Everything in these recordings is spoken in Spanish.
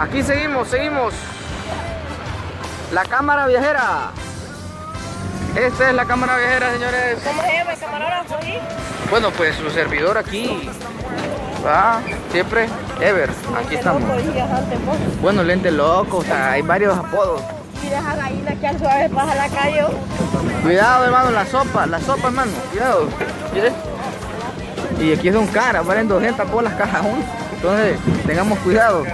Aquí seguimos. La cámara viajera. Esta es la cámara viajera, señores. ¿Cómo se llama el camarógrafo ahí? Bueno, pues su servidor aquí. ¿Va? Siempre Ever. Aquí estamos. Bueno, lente loco, o sea, hay varios apodos. Y deja gallina que al suave pasa la calle. Cuidado, hermano, la sopa, hermano. Cuidado. Mire. Y aquí son caras, valen 200 bolas cada uno. Entonces, tengamos cuidado.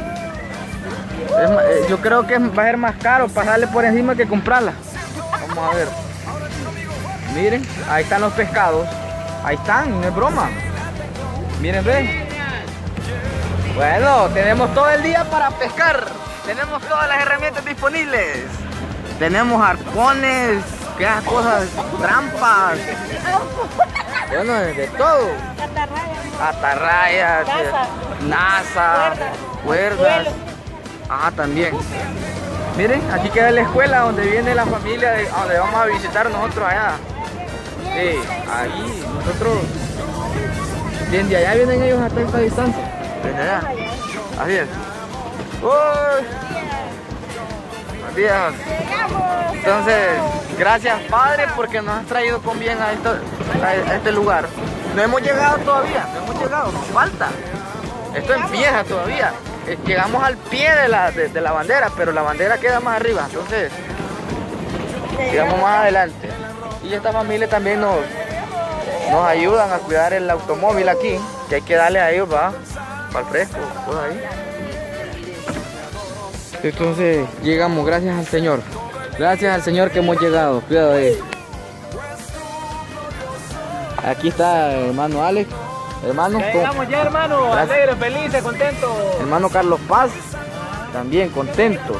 Yo creo que va a ser más caro pasarle por encima que comprarla. Vamos a ver. Miren, ahí están los pescados. Ahí están, no es broma. Miren, ven. Bueno, tenemos todo el día para pescar. Tenemos todas las herramientas disponibles. Tenemos arpones, que cosas, trampas. Bueno, de todo. Atarrayas, NASA, cuerdas. Ajá, también. Miren, aquí queda la escuela donde viene la familia, donde vamos a visitar nosotros allá. Sí, ahí, nosotros. Desde allá vienen ellos hasta esta distancia. Desde allá. Así es. ¡Uy! Buenos días. Entonces, gracias Padre porque nos has traído con bien a este lugar. No hemos llegado todavía, no hemos llegado, nos falta. Esto empieza todavía. Llegamos al pie de la bandera, pero la bandera queda más arriba, entonces llegamos más adelante. Y esta familia también nos ayudan a cuidar el automóvil aquí, que hay que darle a ellos para el fresco, pues ahí. Entonces llegamos, gracias al Señor. Gracias al Señor que hemos llegado. Cuidado ahí. Aquí está el hermano Alex. Hermano, ya llegamos ya, hermano. Alegre, feliz, contento. Hermano Carlos Paz, también contento.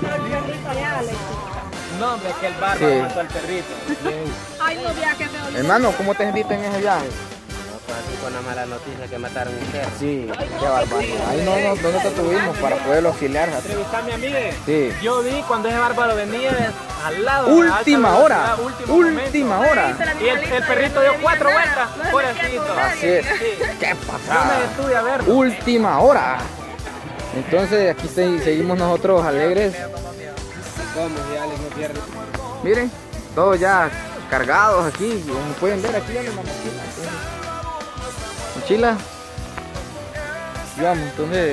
No, hombre, que el bárbaro sí. Mató al perrito. Ay, no, viaje feo. Hermano, ¿cómo te sentiste en ese viaje? Con la mala noticia que mataron un perro. Sí, qué barbaridad. Ahí no te tuvimos para poderlo auxiliar. Entrevistarme a mí. Sí. Yo vi cuando ese bárbaro venía al lado. Última hora. Última hora. Y el perrito dio 4 vueltas. Pobrecito. Así es. Sí. Qué Yo pasada. me detuve a verlo. Última hora. Entonces aquí seguimos nosotros alegres. ¿Cómo? Si Alex no pierde. Miren, todos ya cargados aquí. Como pueden ver, aquí viene la mochila. Y vamos, entonces.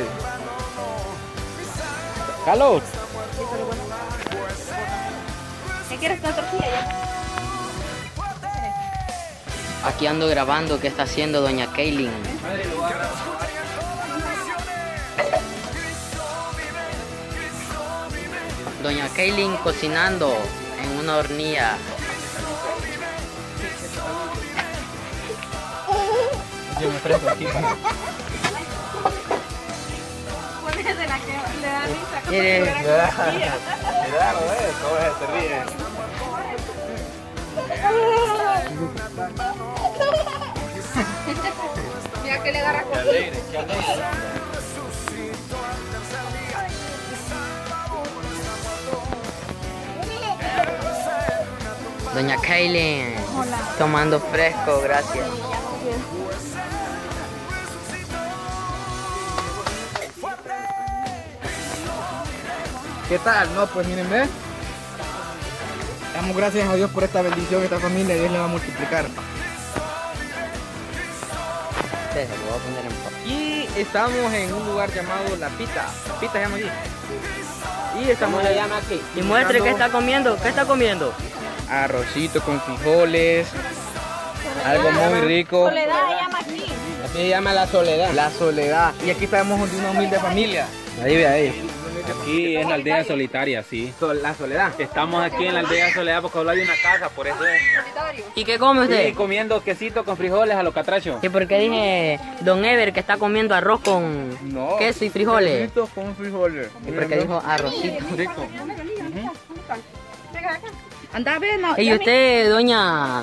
¡Carlos! ¿Qué quieres con tortilla ya? Aquí ando grabando qué está haciendo doña Kaylin. Doña Kaylin cocinando en una hornilla. Yo me ofrezco aquí. Ponete la que le da risa. Como Mire. si fuera tortilla. Mira, cómo se te ríe. Mira que le agarra con Alegre, qué alegre. Doña Kaylin tomando fresco, gracias. ¿Qué tal? No, pues miren, ve. Damos gracias a Dios por esta bendición, esta familia, Dios le va a multiplicar. Se lo voy a poner en paz. Y estamos en un lugar llamado La Pita. La Pita se llama aquí. Y estamos ¿Cómo se llama aquí? Y muestre qué está comiendo, qué está comiendo. arrocito con frijoles, algo muy rico. Soledad se llama aquí. Así se llama La Soledad. La Soledad. Y aquí estamos de una humilde familia. Ahí ve ahí. Aquí es la aldea solitaria, sí. La Soledad. Estamos aquí en la aldea Soledad porque solo hay una casa, por eso es. ¿Y qué come usted? Sí, comiendo quesito con frijoles a los catrachos. ¿Y por qué dije Don Ever que está comiendo arroz con queso y frijoles? Quesito con frijoles. ¿Y por qué dijo arrocito? Rico. Anda a ver, no. ¿Y usted, doña?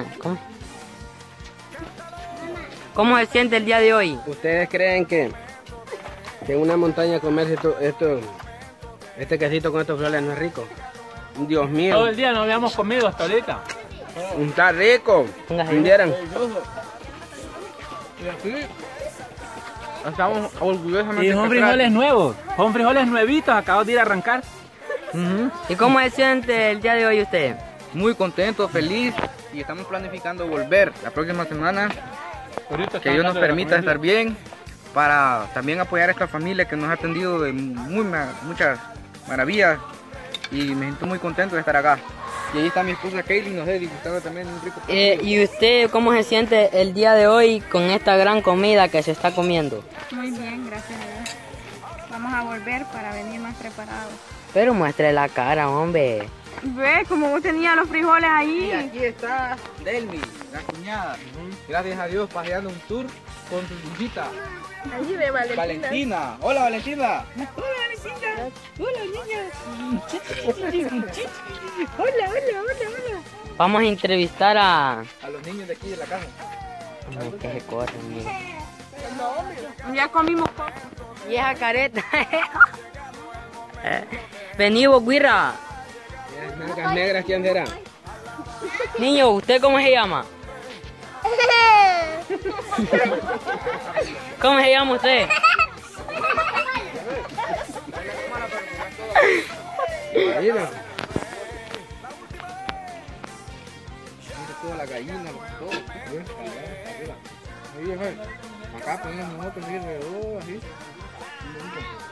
¿Cómo se siente el día de hoy? ¿Ustedes creen que en una montaña comerse este quesito con estos frijoles no es rico? Dios mío. Todo el día no habíamos comido hasta ahorita. Está rico. Póngase. ¿Entendieran? Estamos orgullosamente. Y son frijoles nuevos, son frijoles nuevitos, acabo de ir a arrancar. ¿Y cómo se siente el día de hoy usted? Muy contento, feliz y estamos planificando volver la próxima semana. Que Dios nos permita estar bien para también apoyar a esta familia que nos ha atendido de muchas maravillas y me siento muy contento de estar acá. Y ahí está mi esposa Kaylin, nos disfrutando también de un rico plato. ¿Y usted cómo se siente el día de hoy con esta gran comida que se está comiendo? Muy bien, gracias a Dios. Vamos a volver para venir más preparados. Pero muestre la cara, hombre. Ve, como vos tenías los frijoles Y ahí. aquí está Delmi, la cuñada. Gracias a Dios paseando un tour con su hijita. Allí ve Valentina. Hola Valentina. Vamos a entrevistar a... A los niños de aquí de la casa. No, que se corren, mira. Ya comimos. Y esa careta. Vení vos, Guirra. Las nalgas negras, ¿quién será? Niño, ¿usted cómo se llama? ¿Cómo se llama usted? Mira. Mira toda la gallina, todo. Ahí, acá ponemos nosotros, así.